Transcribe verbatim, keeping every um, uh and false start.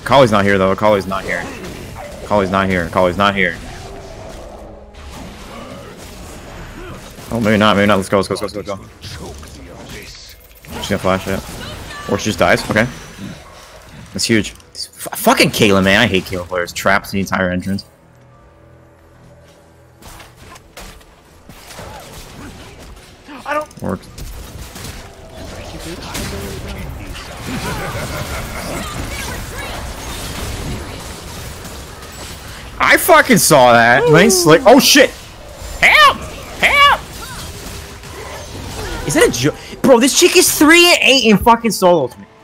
Akali's not here though. Akali's not here. Akali's not here. Akali's not here. Oh, maybe not. Maybe not. Let's go. Let's go. Let's go. Let's go. She's gonna flash it, or she just dies. Okay, that's huge. F fucking Kayla, man. I hate Kayla players. Traps the entire entrance. I don't. Worked. I fucking saw that. Nice slick. Oh shit! Help! Help! Is that a joke? Bro, this chick is three and eight in fucking solo to me.